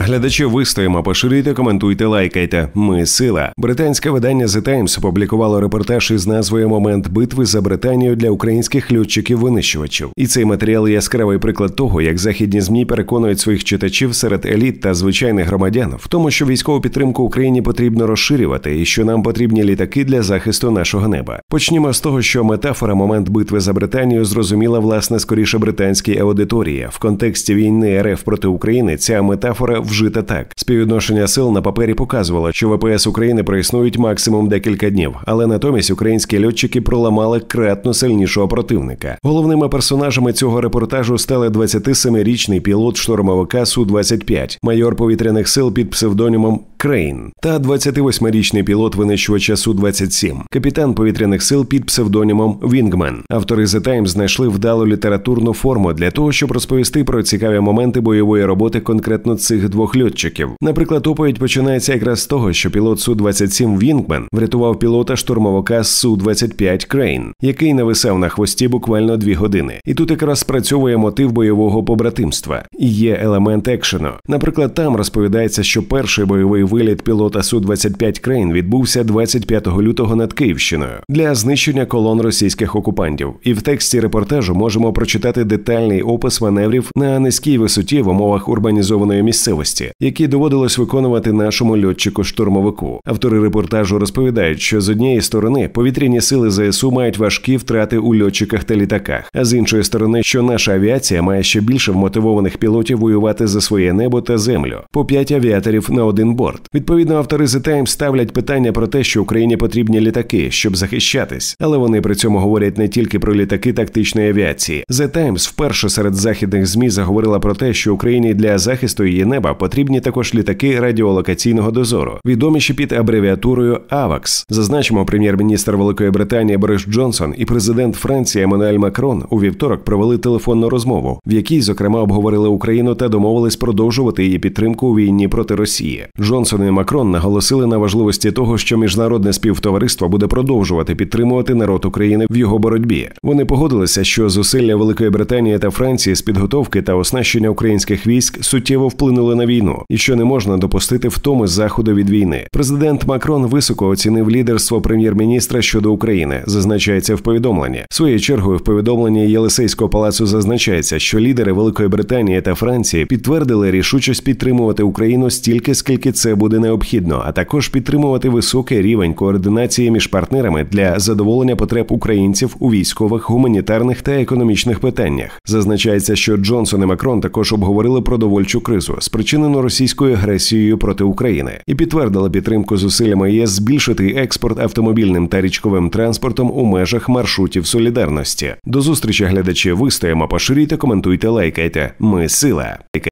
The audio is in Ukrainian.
Глядачі, вистоїмо, поширюйте, коментуйте, лайкайте. Ми – сила. Британське видання The Times опублікувало репортаж із назвою «Момент битви за Британію для українських льотчиків-винищувачів». І цей матеріал – яскравий приклад того, як західні ЗМІ переконують своїх читачів серед еліт та звичайних громадян в тому, що військову підтримку Україні потрібно розширювати і що нам потрібні літаки для захисту нашого неба. Почнімо з того, що метафора «Момент битви за Британію» зрозуміла, власне, скоріше британській аудиторії. В контексті війни РФ проти України ця метафора вжита так. Співвідношення сил на папері показувало, що ВПС України проіснують максимум декілька днів, але натомість українські льотчики проламали кратно сильнішого противника. Головними персонажами цього репортажу стали 27-річний пілот штурмовика Су-25, майор повітряних сил під псевдонімом Крейн, та 28-річний пілот винищувача Су-27, капітан повітряних сил під псевдонімом Вінгмен. Автори The Times знайшли вдалу літературну форму для того, щоб розповісти про цікаві моменти бойової роботи конкретно цих двох льотчиків. Наприклад, оповідь починається якраз з того, що пілот Су-27 Вінгмен врятував пілота штурмовика Су-25 Крейн, який нависав на хвості буквально 2 години. І тут якраз спрацьовує мотив бойового побратимства. І є елемент екшену. Наприклад, там розповідається, що перший бойовий виліт пілота Су-25 Крейн відбувся 25 лютого над Київщиною для знищення колон російських окупантів. І в тексті репортажу можемо прочитати детальний опис маневрів на низькій висоті в умовах урбанізованої місцевості, які доводилось виконувати нашому льотчику-штурмовику. Автори репортажу розповідають, що з однієї сторони повітряні сили ЗСУ мають важкі втрати у льотчиках та літаках, а з іншої сторони, що наша авіація має ще більше вмотивованих пілотів воювати за своє небо та землю, по 5 авіаторів на один борт. Відповідно, автори The Times ставлять питання про те, що Україні потрібні літаки, щоб захищатись, але вони при цьому говорять не тільки про літаки тактичної авіації. The Times вперше серед західних ЗМІ заговорила про те, що Україні для захисту її неба потрібні також літаки радіолокаційного дозору, відоміші під абревіатурою AWACS. Зазначимо, прем'єр-міністр Великої Британії Борис Джонсон і президент Франції Еммануель Макрон у вівторок провели телефонну розмову, в якій, зокрема, обговорили Україну та домовились продовжувати її підтримку у війні проти Росії. Джонсон і Макрон наголосили на важливості того, що міжнародне співтовариство буде продовжувати підтримувати народ України в його боротьбі. Вони погодилися, що зусилля Великої Британії та Франції з підготовки та оснащення українських військ суттєво вплинули на війну, і що не можна допустити втоми Заходу від війни. Президент Макрон високо оцінив лідерство прем'єр-міністра щодо України, зазначається в повідомленні. Своєю чергою в повідомленні Єлисейського палацу зазначається, що лідери Великої Британії та Франції підтвердили рішучість підтримувати Україну стільки, скільки це буде необхідно, а також підтримувати високий рівень координації між партнерами для задоволення потреб українців у військових, гуманітарних та економічних питаннях. Зазначається, що Джонсон і Макрон також обговорили продовольчу кризу, спричинену російською агресією проти України, і підтвердили підтримку зусиллями ЄС збільшити експорт автомобільним та річковим транспортом у межах маршрутів солідарності. До зустрічі, глядачі, вистоїмо, поширюйте, коментуйте, лайкайте. Ми – сила.